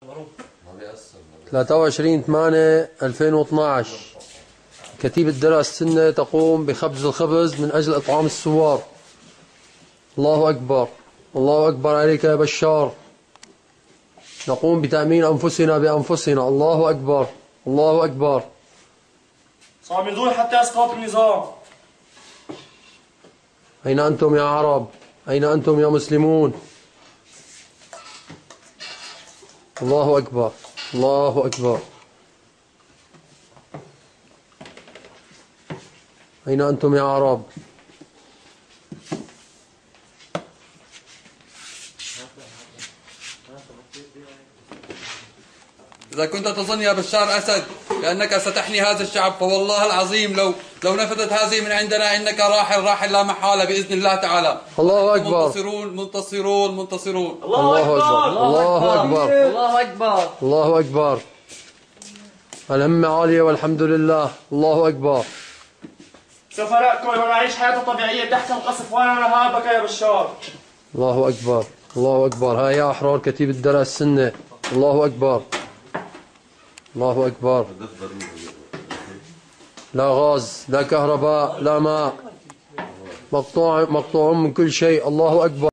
23/8/2012 كتيبة درع السنة تقوم بخبز الخبز من أجل إطعام الثوار. الله أكبر، الله أكبر عليك يا بشار. نقوم بتأمين أنفسنا بأنفسنا. الله أكبر، الله أكبر. صامدون حتى يسقط النظام. أين أنتم يا عرب؟ أين أنتم يا مسلمون؟ الله أكبر، الله أكبر. أين أنتم يا عرب؟ إذا كنت تظن يا بشار أسد بأنك ستحني هذا الشعب فوالله العظيم لو نفذت هذه من عندنا إنك راحل لا محالة بإذن الله تعالى. الله أكبر. منتصرون منتصرون منتصرون. الله أكبر، الله أكبر، الله أكبر، الله أكبر. الهمة عالية والحمد لله. الله أكبر. سوف نأكل ونعيش حياة طبيعية تحت القصف ولا نهابك يا بشار. الله أكبر، الله أكبر. ها يا أحرار كتيبة درع السنة. الله أكبر، الله أكبر. لا غاز، لا كهرباء، لا ماء، مقطوع من كل شيء. الله أكبر.